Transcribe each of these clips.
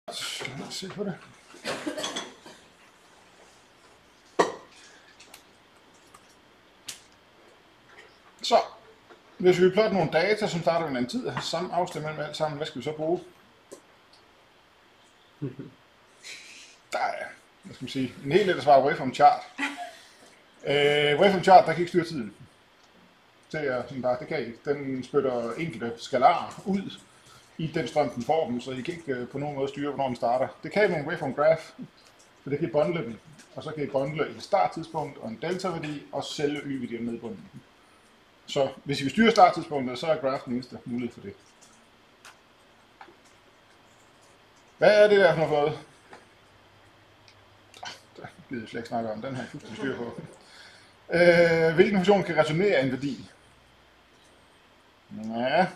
Lad os se på det. Så, hvis vi plotter nogle data, som starter ved en anden tid, og har samme afstand mellem alt sammen, hvad skal vi så bruge? Der er, hvad skal man sige, en helt let at svare waveform chart. Waveform chart, der kan ikke styre tiden. Det er sådan bare, det kan ikke. Den spytter enkelte skalarer ud i den strøm, den får dem, så I kan ikke på nogen måde styre, hvornår den starter. Det kan I med en waveform graph, for det kan I bundle den, og så kan I bundle et starttidspunkt og en delta-værdi, og selve y-værdien ned i bunden. Så hvis I vil styre starttidspunktet, så er graph den eneste mulighed for det. Hvad er det der for noget? Der gider jeg slet ikke snakke om, den har jeg fuldstændig styr på. Hvilken funktion kan returnere en værdi? Ja.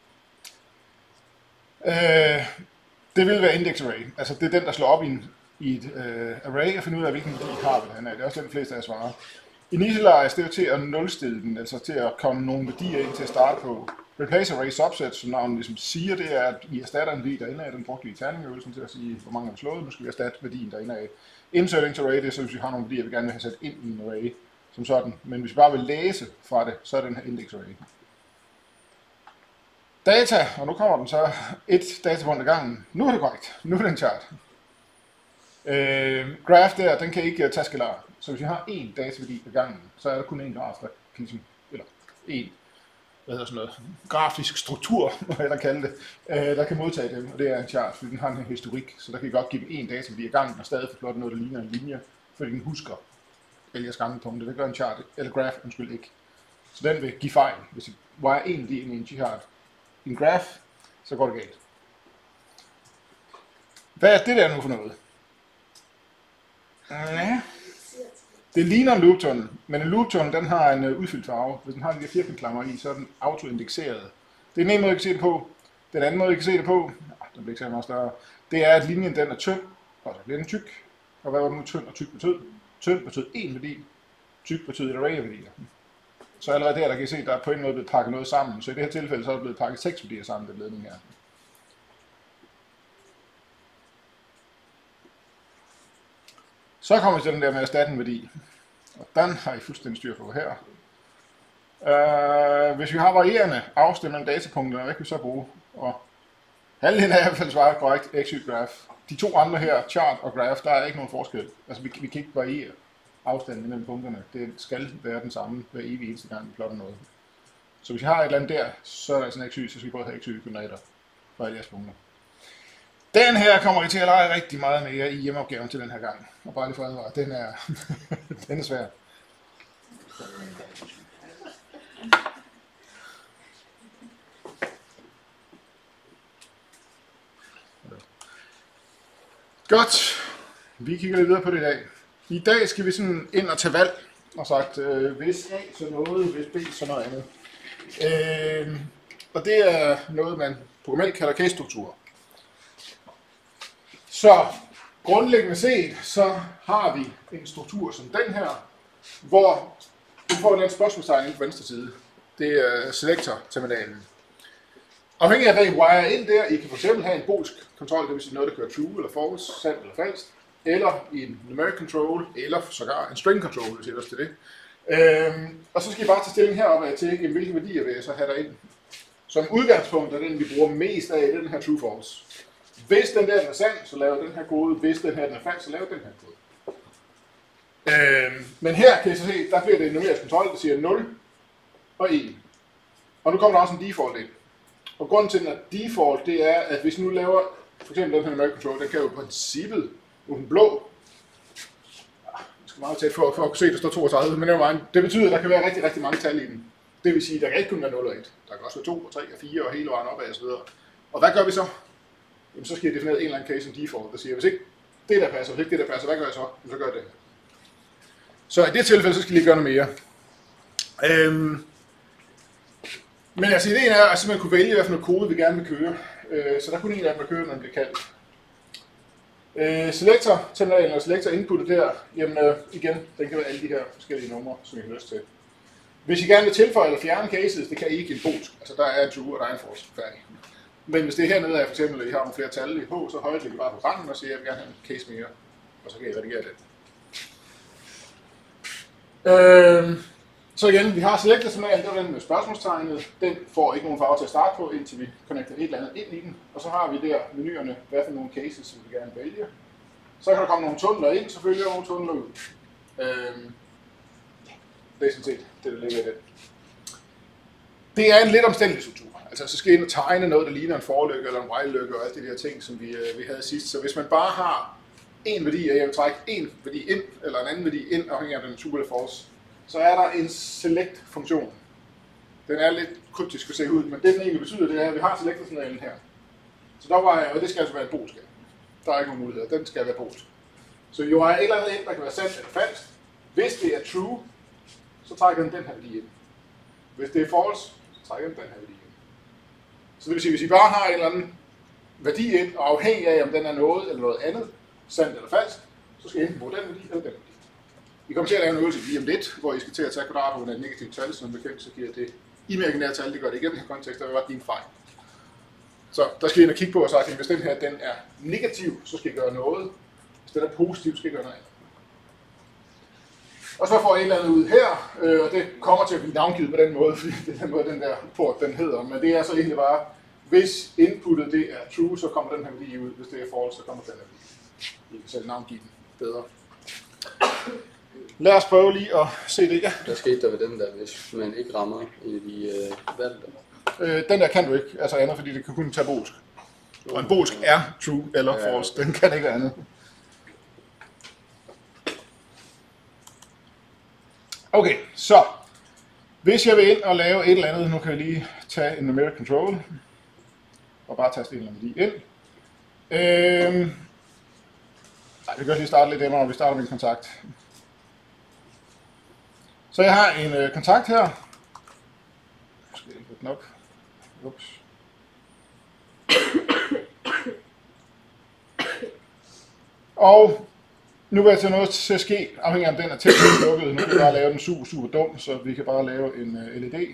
Det vil være index array. Altså det er den, der slår op i et array og finder ud af, hvilken værdi har det. Det er også den, de fleste af jer svarer. Initialize, det er jo til at nulstille den, altså til at komme nogle værdier ind til at starte på. Replace array subset, som navnet ligesom siger, det er, at I erstatter en værdi derinde af. Den brugte vi i terningøvelsen til at sige, hvor mange er slået. Nu skal vi erstatte værdien derinde af. Insert into array, det er så, hvis vi har nogle værdier, vi gerne vil have sat ind i en array som sådan. Men hvis vi bare vil læse fra det, så er den her index array. Data, og nu kommer den så et datapunkt ad gangen. Nu er det korrekt. Nu er det en chart. Graph der, den kan ikke tage skalarer. Så hvis vi har én dataværdi ad gangen, så er der kun én graf, der kan ligesom, eller én, grafisk struktur, må jeg kalde det, der kan modtage dem, og det er en chart, fordi den har en historik, så der kan I godt give dem én dataværdi ad gangen, og stadig få plottet noget, der ligner en linje, fordi den husker alle jeres gamle punkter. Det gør en chart, eller graph, undskyld ikke. Så den vil give fejl. Hvis I wire en værdi ind i en chart, i en graph, så går det galt. Hvad er det der nu for noget? Ja. Det ligner en looptunnel, men en looptunnel, den har en udfyldt farve. Hvis den har de der firkantklammer i, så er den autoindekseret. Det er en måde, I kan se det på. Den anden måde, I kan se det på, den bliver ikke så meget større, det er, at linjen den er tynd, og så bliver den tyk. Og hvad var det nu tynd og tyk betød? Tynd betød en værdi, tyk betød et array af værdier. Så allerede der kan I se, at der er på en måde blevet pakket noget sammen. Så i det her tilfælde, så er der blevet pakket 6 værdier sammen, den ledning her. Så kommer vi til den der med at erstatte en værdi. Og den har I fuldstændig styr på her. Hvis vi har varierende afstand mellem datapunkterne, hvad kan vi så bruge? Og halvdelen er i hvert fald svaret korrekt, XY graph. De to andre her, chart og graph, der er ikke nogen forskel. Altså vi kan ikke variere afstanden mellem punkterne. Det skal være den samme hver evig eneste gang, vi plotter noget. Så hvis vi har et eller andet der, så er der sådan XY, så skal vi både have XY koordinater for alle jeres punkter. Den her kommer I til at lege rigtig meget mere i hjemmeopgaven til den her gang. Og bare lige for advare, den er, den er svær. Godt. Vi kigger lidt videre på det i dag. I dag skal vi sådan ind og tage valg og sagt, hvis A så noget, hvis B så noget andet. Og det er noget, man programmelt kalder case-struktur. Så grundlæggende set, så har vi en struktur som den her, hvor du får en spørgsmålstegn på venstre side. Det er selector-terminalen. Afhængig af hvad I wire ind der, I kan fx have en bolsk kontrol, det vil sige noget, der kører true eller false, sandt eller falsk, eller en numeric control, eller sågar en string control, hvis I også til det. Og så skal I bare tage stilling heroppe til, hvilke værdier vil jeg så have derind. Som udgangspunkt er den, vi bruger mest af, den her true-false. Hvis den der den er sand, så laver den her kode. Hvis den her den er falsk, så laver den her kode. Men her kan I så se, der bliver det en numerisk kontrol, der siger 0 og 1. Og nu kommer der også en default ind. Og grunden til den er default, det er, at hvis nu laver, for eksempel den her numeric control, den kan jo i princippet, nu den blå. Jeg skal meget tæt for at kunne se, at der står 32, men det betyder, at der kan være rigtig, rigtig mange tal i den. Det vil sige, at der kan ikke kun være 0 og 1. Der kan også være 2 og 3 og 4 og hele vejen opad og så videre. Og hvad gør vi så? Jamen, så skal jeg definere en eller anden case som default, der siger, hvis ikke det der passer, hvis ikke det der passer, hvad gør jeg så? Så gør jeg det her. Så i det tilfælde, så skal jeg lige gøre noget mere. Men altså ideen er at simpelthen kunne vælge, hvad for noget kode vi gerne vil køre. Så der er kun en af dem, der kører, når den bliver kaldt. Selector-terminalen og selector-inputtet der, jamen igen, den kan være alle de her forskellige numre, som I har lyst til. Hvis I gerne vil tilføje eller fjerne cases, det kan I ikke i en polsk. Altså der er en true og der er en false. Færdig. Men hvis det er hernede af, for eksempel, at I har nogle flere tal i på, så højreklikker bare på randen og siger, at jeg vil gerne have en case mere. Og så kan I redigere det. Så igen, vi har selector-signal, det var den med spørgsmålstegnet. Den får ikke nogen farve til at starte på, indtil vi connecter et eller andet ind i den. Og så har vi der menuerne, hvad for nogle cases, som vi gerne vælger. Så kan der komme nogle tunneler ind, selvfølgelig, og nogle tunneler ud. Det er sådan set det, der ligger i det. Det er en lidt omstændelig struktur. Altså, så skal I ind og tegne noget, der ligner en forlykke eller en while-lykke og alt de der ting, som vi havde sidst. Så hvis man bare har en værdi, og jeg vil trække en værdi ind, eller en anden værdi ind, afhængig af den true eller false, så er der en select-funktion. Den er lidt kryptisk at se ud, men det den egentlig betyder, det er, at vi har selector-signalen her. Så der var, og det skal altså være en bolsk. Der er ikke nogen muligheder, den skal være bolsk. Så jo er et eller andet ind, der kan være sandt eller falsk. Hvis det er true, så trækker den her værdi ind. Hvis det er false, så trækker den her værdi ind. Så det vil sige, hvis I bare har en eller anden værdi ind, og afhængig af, om den er noget eller noget andet, sandt eller falsk, så skal I enten bruge den værdi eller den værdi. I kommer til at lave en øvelse lige om lidt, hvor I skal til at tage kvadratrunden af et negativt tal, som bekendt, så giver det imaginære tal, det gør det ikke i den her kontekst, der vil være din fejl. Så der skal I ind og kigge på og sige, at hvis den her den er negativ, så skal I gøre noget. Hvis den er positiv, så skal I gøre noget andet. Og så får jeg et eller andet ud her, og det kommer til at blive navngivet på den måde, fordi det er den måde, den der port den hedder. Men det er så egentlig bare, hvis inputtet det er true, så kommer den her værdi ud. Hvis det er false, så kommer den her værdi. I kan selv navngive den bedre. Lad os prøve lige at se det. Ja. Der skete der ved den der, hvis man ikke rammer en af de valgte? Den der kan du ikke, altså andet, fordi det kan kun tage bolsk. Og en bolsk er true eller false, den kan ikke være andet. Okay, så hvis jeg vil ind og lave et eller andet, nu kan jeg lige tage en numeric control og bare taste en eller anden værdi ind. Nej, vi kan lige starte lidt nemmere, når vi starter med en kontakt. Så jeg har en kontakt her. Nu skal jeg ikke den op. Ups. Og nu vil jeg tage noget til at ske, afhængig af om den er teknisk lukket. Nu kan vi bare lave den super dum, så vi kan bare lave en LED.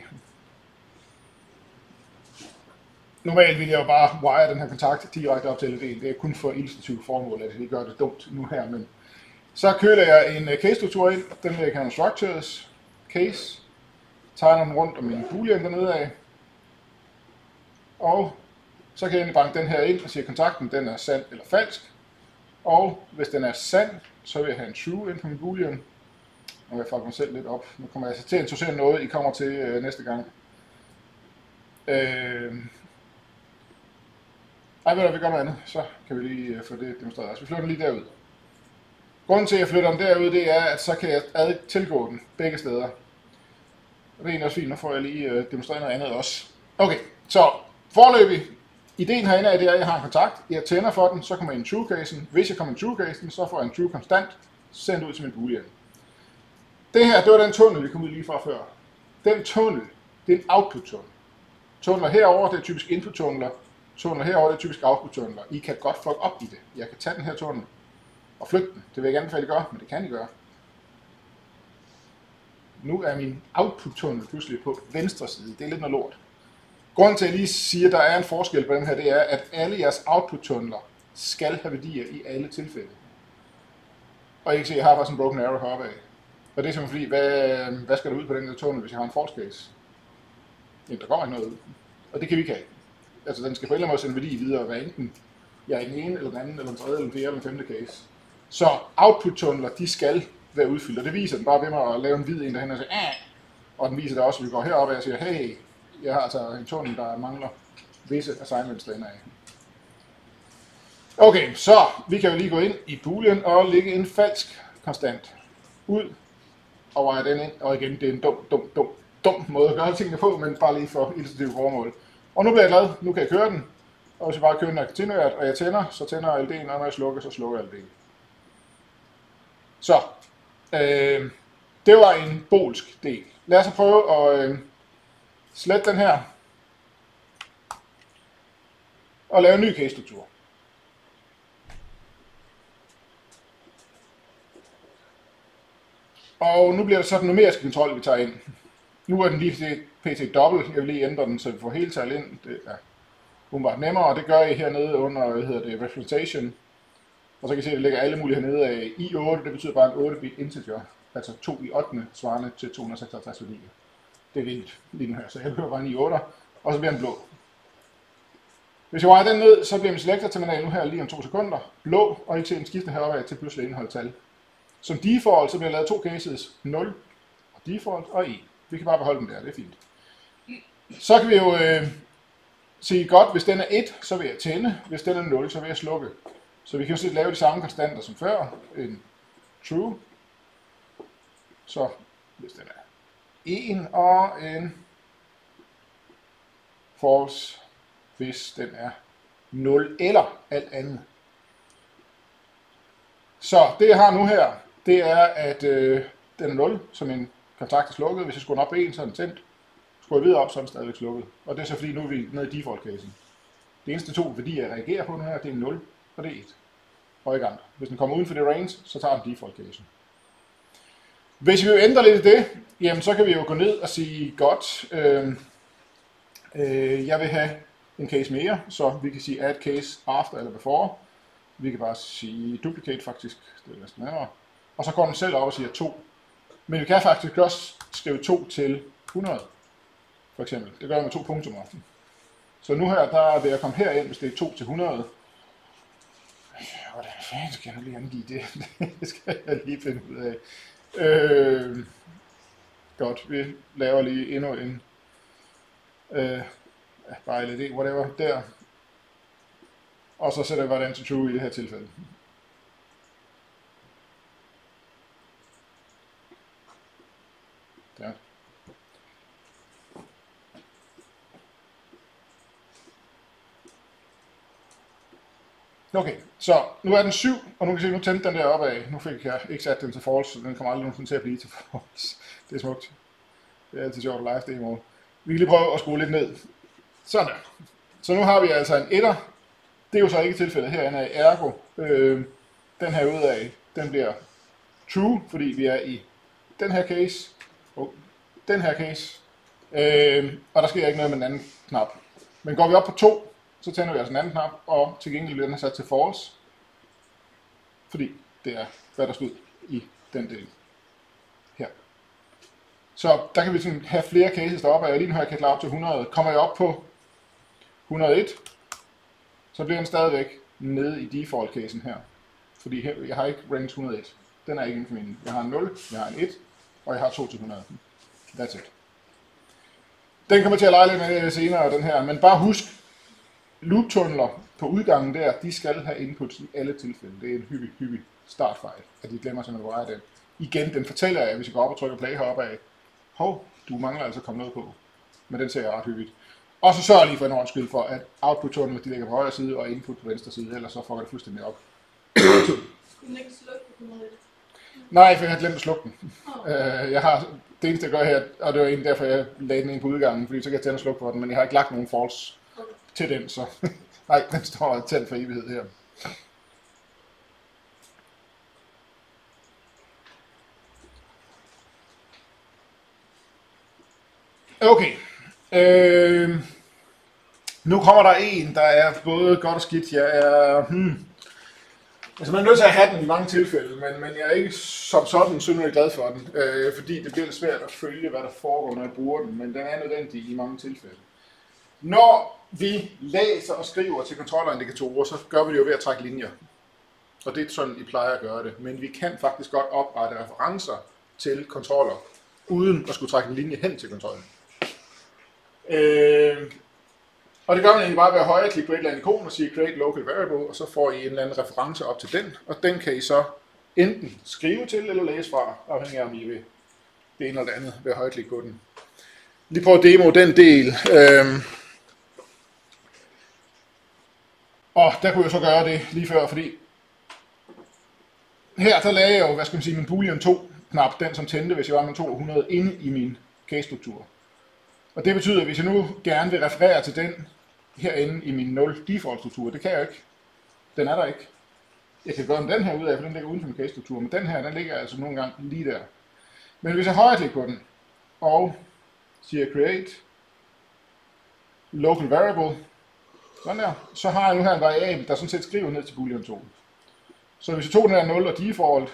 Normalt vil jeg jo bare wire den her kontakt direkte op til LED'en. Det er kun for illustrative formål, at vi gør det dumt nu her. Men så køler jeg en case-struktur ind. Den vil jeg kalde structures. Case. Tegner den rundt om min boolean dernede af. Og så kan jeg egentlig banke den her ind og sige, at kontakten den er sand eller falsk. Og hvis den er sand, så vil jeg have en true ind på min boolean. Og jeg fucker mig selv lidt op. Nu kommer jeg altså til at introducere noget, I kommer til næste gang. Ej, ved du, vi gør noget andet. Så kan vi lige få det demonstreret. Altså, vi flytter den lige derud. Grunden til, at jeg flytter den derud, det er, at så kan jeg tilgå den begge steder. Og det er egentlig også fint. Nu får jeg lige demonstreret noget andet også. Okay, så foreløbig. Ideen herinde er, at jeg har en kontakt. Jeg tænder for den, så kommer jeg i en true-casen. Hvis jeg kommer i en true-casen, så får jeg en true-konstant sendt ud til min boolean. Det her, det var den tunnel, vi kom ud lige fra før. Den tunnel, det er en output-tunnel. Tunneler herover, det er typisk input-tunneler. Tunneler herover, det er typisk output-tunneler. I kan godt fuck op i det. Jeg kan tage den her tunnel og flytte den. Det vil jeg ikke anbefale, at I gør, men det kan I gøre. Nu er min output-tunnel pludselig på venstre side. Det er lidt noget lort. Grunden til, at jeg lige siger, at der er en forskel på dem her, det er, at alle jeres output-tunneler skal have værdier i alle tilfælde. Og I kan se, at jeg har faktisk en broken arrow heroppe af. Og det er simpelthen fordi, hvad skal der ud på den der tunnel, hvis jeg har en false case? Jamen, der går ikke noget ud. Og det kan vi ikke have. Altså, den skal på en eller anden måde sende værdi videre, hvad enten jeg er i den ene, eller den anden, eller den tredje, eller den fjerde, eller den femte case. Så output-tunneler, de skal være udfyldt, og det viser den bare ved mig at lave en hvid en derhen og sige, og den viser det også, at vi går heroppe og siger, hey, jeg har altså en tunnel, der mangler visse assignments derinde af. Okay, så vi kan jo lige gå ind i boolean og lægge en falsk konstant ud og wire den ind, og igen, det er en dum måde at gøre tingene på, men bare lige for illustrative formål. Og nu bliver jeg glad, nu kan jeg køre den, og hvis jeg bare kører den kontinuert, og jeg tænder, så tænder LED'en, og når jeg slukker, så slukker LED'en. Så, det var en bolsk del. Lad os prøve at slette den her, og lave en ny case-struktur. Og nu bliver det så den numeriske kontrol, vi tager ind. Nu er den lige pt. dobbelt. Jeg vil lige ændre den, så vi får hele tal ind. Det er umiddelbart nemmere, og det gør I hernede under, representation. Og så kan I se, at det ligger alle mulige hernede af i8, det betyder bare en 8-bit integer, altså 2 i 8. svarende til 256 værdier. Det er vildt lige nu her, så jeg behøver bare en i8, og så bliver den blå. Hvis jeg vejer den ned, så bliver min selektorterminal nu her lige om 2 sekunder blå, og I kan se, den skifter heroppe af til pludselig indeholdt. Som default, så bliver lavet 2 cases, 0 og default og 1. Vi kan bare beholde den der, det er fint. Så kan vi jo sige godt, hvis den er 1, så vil jeg tænde, hvis den er 0, så vil jeg slukke. Så vi kan jo lave de samme konstanter som før, en true, så hvis den er 1 og en false, hvis den er 0 eller alt andet. Så det jeg har nu her, det er, at den er 0, så min kontakt er slukket. Hvis jeg skruer den op på 1, så er den tændt. Skruer jeg videre op, så er den stadigvæk slukket. Og det er så fordi, nu er vi nede i default-casen. Det eneste 2 værdier, jeg reagerer på nu her, det er 0 og det er 1. Og ikke andre. Hvis den kommer uden for det range, så tager den default-casen. Hvis vi vil ændre lidt i det, jamen så kan vi jo gå ned og sige, godt, jeg vil have en case mere, så vi kan sige add case after eller before. Vi kan bare sige duplicate faktisk, det er næsten nemmere. Og så går den selv op og siger 2. Men vi kan faktisk også skrive 2 til 100, for eksempel. Det gør jeg med 2 punktummer. Så nu her, der vil jeg komme herind, hvis det er 2 til 100. Hvordan fanden skal jeg lige angive det? Det skal jeg lige finde ud af. Godt, vi laver lige endnu en bare LED, whatever, der. Og så sætter vi bare den til true i det her tilfælde. Der. Okay, så nu er den 7, og nu kan I se, nu tændte den der op af. Nu fik jeg ikke sat den til false, så den kommer aldrig nogensinde til at blive til false. Det er smukt. Det er altid sjovt at live det i morgen. Vi kan lige prøve at skrue lidt ned. Sådan der. Så nu har vi altså en etter. Det er jo så ikke tilfældet herinde af ergo. Den her ud af, den bliver true, fordi vi er i den her case. Den her case. Og der sker ikke noget med den anden knap. Men går vi op på 2, så tænder vi altså den anden knap, og til gengæld bliver den sat til false. Fordi det er, hvad der stod i den del her. Så der kan vi sådan have flere cases deroppe, og lige nu har jeg kan klare op til 100. Kommer jeg op på 101, så bliver den stadigvæk nede i default-casen her. Fordi her, jeg har ikke range 101. Den er ikke inden for min. Jeg har en 0, jeg har en 1, og jeg har 2 til 100. That's it. Den kommer til at lege lidt med senere, den her. Men bare husk, loop-tunneler på udgangen der, de skal have inputs i alle tilfælde. Det er en hyppig startfejl, at de glemmer simpelthen at veje den. Igen, den fortæller jeg, hvis jeg går op og trykker play heroppe af, hov, du mangler altså at komme noget på. Men den ser jeg ret hyppigt. Og så sørg lige for en ordentlig skyld for, at output-tunnelen, de ligger på højre side, og input på venstre side, ellers så får det fuldstændig op. Skulle den ikke slukke på noget? Nej, for jeg har glemt at slukke den. Jeg har det eneste, jeg gør her, og det var egentlig derfor, jeg lagde den ind på udgangen, fordi så kan jeg tænde og slukke på den, men jeg har ikke lagt nogen false til den, så nej, den står tændt for evighed her. Okay. Nu kommer der en, der er både godt og skidt. Jeg er... Altså man er nødt til at have den i mange tilfælde, men jeg er ikke som sådan synderligt glad for den, fordi det bliver lidt svært at følge, hvad der foregår, når jeg bruger den, men den er nødvendig i mange tilfælde. Når vi læser og skriver til kontrollerindikatorer, så gør vi det jo ved at trække linjer. Og det er sådan, I plejer at gøre det. Men vi kan faktisk godt oprette referencer til kontroller, uden at skulle trække en linje hen til kontrollen. Og det gør man egentlig bare ved at højreklikke på et eller andet ikon og sige create local variable, og så får I en eller anden reference op til den, og den kan I så enten skrive til eller læse fra, afhængig af om I vil det ene eller det andet ved at højreklikke på den. Lige prøve at demo den del. Og der kunne jeg så gøre det lige før, fordi her der lagde jeg jo, hvad skal man sige, min boolean 2 knap, den som tændte, hvis jeg var med 200 inde i min case-struktur. Og det betyder, at hvis jeg nu gerne vil referere til den herinde i min 0 default-struktur, det kan jeg ikke. Den er der ikke. Jeg kan gøre den her ud af, for den ligger uden for min case-struktur, men den her, den ligger altså nogle gange lige der. Men hvis jeg højreklikker på den, og siger create local variable, Sådan der. Så har jeg nu her en variabel, der sådan set skriver ned til boolean 2. Så hvis vi tog den her 0 og default,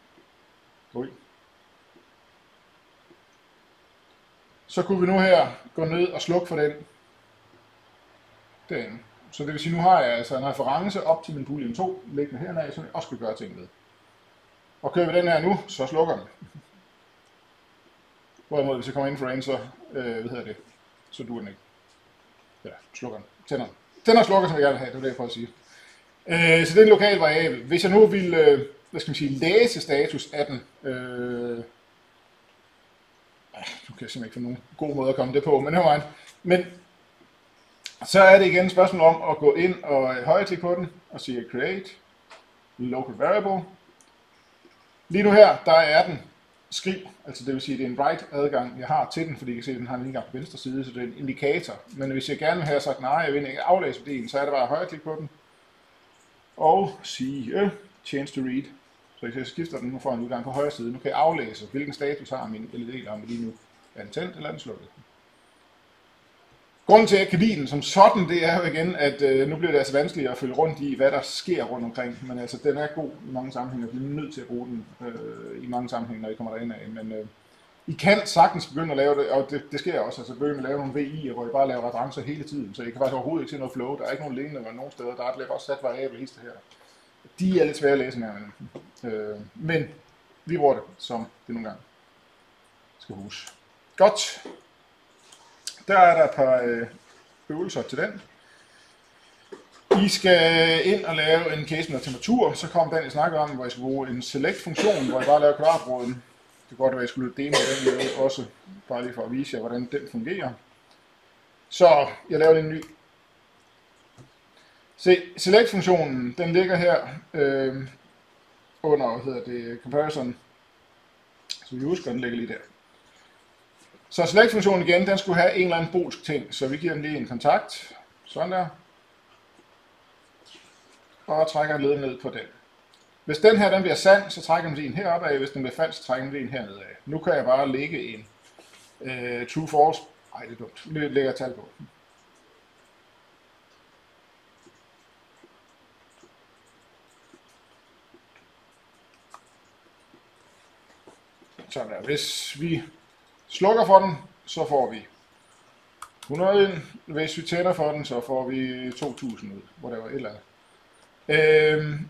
så kunne vi nu her gå ned og slukke for den. Derinde. Så det vil sige, nu har jeg altså en reference op til min boolean 2 liggende hernede, som jeg også skal gøre ting med. Og kører vi den her nu, så slukker den. Hvorimod, hvis jeg kommer ind for en, så, så duer den ikke. Ja, slukker den. Tænder den. Tænder og slukker, som jeg gerne vil have, det er det, jeg prøver at sige. Så det er en lokal variabel. Hvis jeg nu vil, læse status af den, du kan simpelthen ikke finde nogen god måde at komme det på, men så er det igen et spørgsmål om at gå ind og højreklikke på den og sige create local variable. Lige nu her, der er den skriv, altså det vil sige, at det er en write adgang, jeg har til den, fordi jeg kan se, at den har en indgang på venstre side, så det er en indikator. Men hvis jeg gerne vil have sagt, nej, jeg vil ikke aflæse værdien, så er det bare at højreklikke på den og sige change to read. Så hvis jeg skifter den, nu får jeg en udgang på højre side. Nu kan jeg aflæse, hvilken status har min LED-lampe lige nu. Er den tændt, eller er den slukket? Grunden til, at jeg kan lide den som sådan, det er jo igen, at nu bliver det altså vanskeligt at følge rundt i, hvad der sker rundt omkring. Men altså, den er god i mange sammenhænge, og vi er nødt til at bruge den i mange sammenhænge, når I kommer derind af. Men I kan sagtens begynde at lave det, og det sker også, altså begynde at lave nogle VI'er, hvor I bare laver referencer hele tiden. Så I kan faktisk overhovedet ikke se noget flow. Der er ikke nogen lignende nogen steder. Der er også sat variable hister her. De er lidt svære at læse her, men vi bruger det, som det nogle gange skal huske. Godt. Der er der et par øvelser til den. I skal ind og lave en case med temperatur, så kom den, jeg snakker om, hvor jeg skal bruge en select-funktion, hvor jeg bare laver kvadratråden. Det kan godt være, at jeg skulle demo den også, bare lige for at vise jer, hvordan den fungerer. Så jeg laver en ny. Se, select-funktionen, den ligger her under, comparison. Så vi husker, den ligger lige der. Så select-funktionen igen, den skulle have en eller anden bolsk ting, så vi giver den lige en kontakt, sådan der, og trækker en led ned på den. Hvis den her den bliver sand, så trækker den lige en heroppe af, hvis den bliver falsk, så trækker den lige en hernede af. Nu kan jeg bare lægge en true false, ej det er dumt, nu lægger jeg tal på. Sådan der, hvis vi slukker for den, så får vi 100 ind. Hvis vi tænder for den, så får vi 2000 ud, hvor der var et eller andet.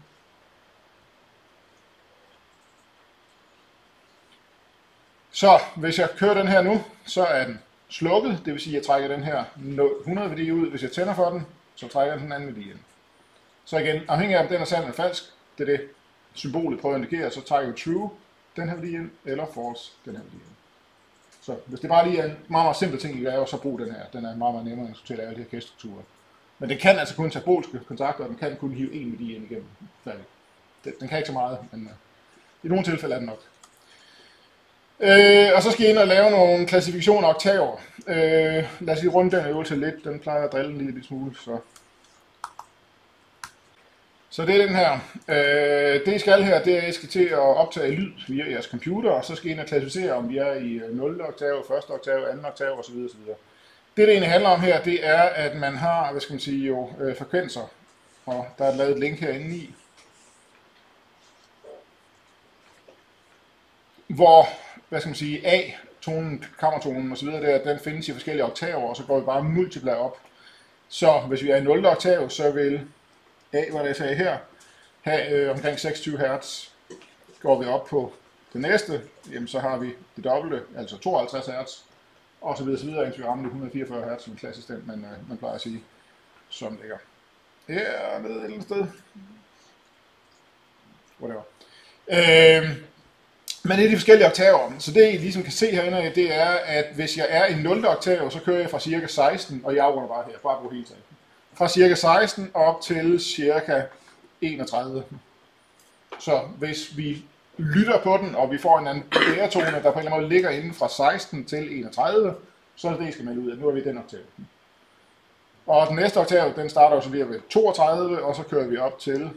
Så hvis jeg kører den her nu, så er den slukket. Det vil sige, at jeg trækker den her 100 værdi ud. Hvis jeg tænder for den, så trækker jeg den anden værdi ind. Så igen, afhængig af om den er sand eller falsk, det er det symbolet prøver at indikere, så trækker vi true den her værdi ind, eller false den her værdi ind. Så hvis det bare lige er en meget, meget simpel ting, I laver, så brug den her. Den er meget, meget nemmere end at lave de her case-strukturer. Men den kan altså kun tage bolske kontakter, og den kan kun hive en værdi ind igennem. Den kan ikke så meget, men i nogle tilfælde er den nok. Og så skal I ind og lave nogle klassifikationer af oktaver. Lad os lige runde den øvelse lidt. Den plejer at drille en lille smule. Så det er den her. Det I skal her, det er, at I skal til at optage lyd via jeres computer, og så skal I ind og klassificere, om vi er i 0. oktav, 1. oktav, 2. oktav osv. osv. Det egentlig handler om her, det er, at man har, frekvenser, og der er lavet et link herinde i, hvor, A-tonen, kammertonen osv., den findes i forskellige oktaver, og så går vi bare multiply op. Så hvis vi er i 0. oktav, så vil A, hvad jeg sagde her, have omkring 26 Hz. Går vi op på det næste, jamen så har vi det dobbelte, altså 52 Hz, og så videre, indtil vi rammer det 144 Hz, som en klassisk den, man plejer at sige, som ligger hernede et eller andet sted. Whatever. Men det er de forskellige oktaver, så det I ligesom kan se herinde, det er, at hvis jeg er i 0. oktav, så kører jeg fra cirka 16, og jeg afrunder bare her, bare brug hele tiden. Fra cirka 16 op til cirka 31. Så hvis vi lytter på den, og vi får en anden bæretone, der på en eller anden måde ligger inden fra 16 til 31, så er det det, I skal melde ud af. Nu er vi i den oktav. Og den næste oktav, den starter jo så lige ved 32, og så kører vi op til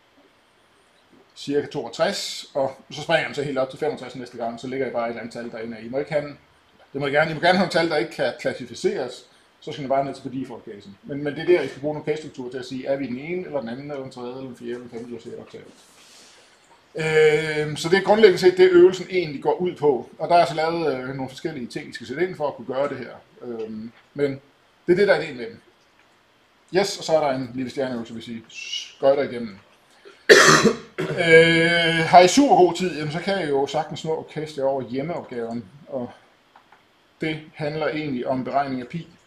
cirka 62, og så springer den så helt op til 65 næste gang, så ligger I bare et eller andet tal derinde. I må ikke have, I må gerne have et tal, der ikke kan klassificeres, så skal den bare ned til på default-casen. Men det er der, I skal bruge nogle case-strukturer til at sige, er vi den ene, eller den anden, eller den tredje, eller den fjerde, eller den femte, eller sjette oktav. Så det er grundlæggende set det, øvelsen egentlig går ud på. Og der er så lavet nogle forskellige ting, I skal sætte ind for at kunne gøre det her. Men det er det, der er ideen med dem. Yes, og så er der en lille stjerneøvelse, hvis I skøjter igennem. Har I super god tid, jamen, så kan I jo sagtens nå at kaste over hjemmeopgaven. Og det handler egentlig om beregning af pi.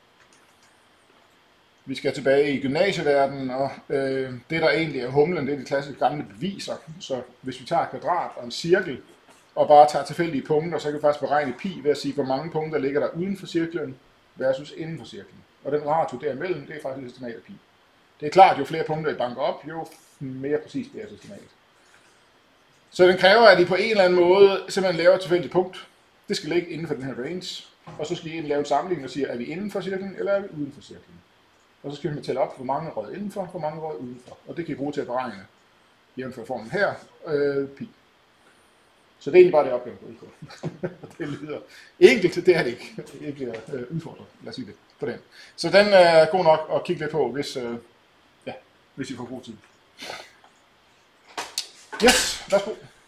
Vi skal tilbage i gymnasieverdenen, og det der egentlig er humlen, det er de klassiske gamle beviser. Så hvis vi tager et kvadrat og en cirkel, og bare tager tilfældige punkter, så kan vi faktisk beregne pi ved at sige, hvor mange punkter ligger der uden for cirklen versus inden for cirklen. Og den ratio derimellem, det er faktisk et estimat af pi. Det er klart, jo flere punkter I banker op, jo mere præcist bliver et estimat. Så den kræver, at I på en eller anden måde simpelthen laver et tilfældigt punkt. Det skal ligge inden for den her range, og så skal I lave en sammenligning og sige, er vi inden for cirklen, eller er vi uden for cirklen. Og så skal vi tælle op, hvor mange rød indenfor, hvor mange rød udenfor. Og det kan I bruge til at beregne, jævnfør formen her, pi. Så det er egentlig bare det opgave, der går ud på. Det lyder enkelt, det er det ikke. Jeg bliver udfordret, lad os sige det, på den. Så den er god nok at kigge lidt på, hvis I får god tid. Yes, værsgo.